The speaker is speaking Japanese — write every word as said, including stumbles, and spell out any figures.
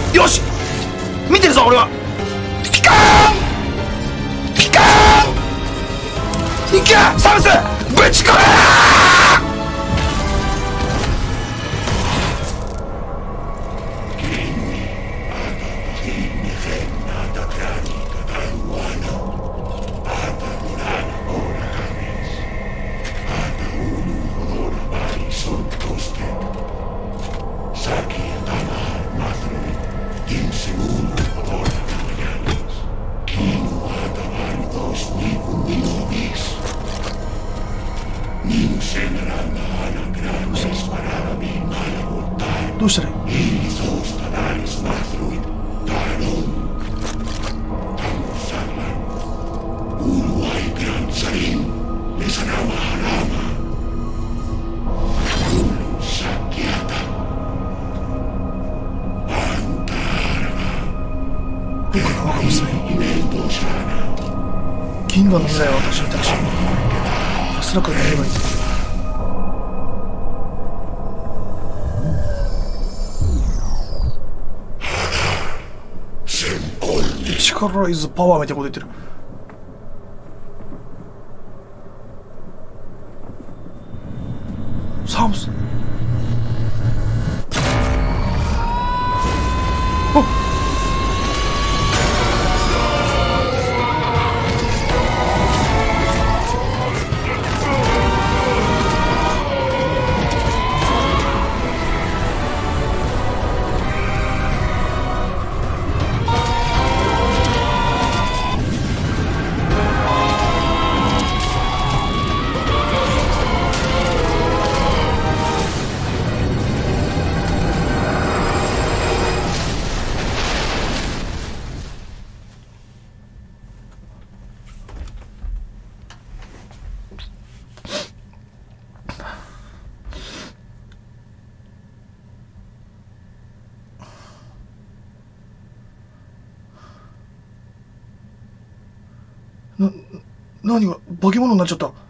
よし見てるぞ俺は。ピカーンピカーンいけサムスぶち込めどうしたらいい？僕の我が娘銀河の未来を私に託し安らかになればいい。力イズパワーみたいなこと言ってる。サムスあっな、何が化け物になっちゃった。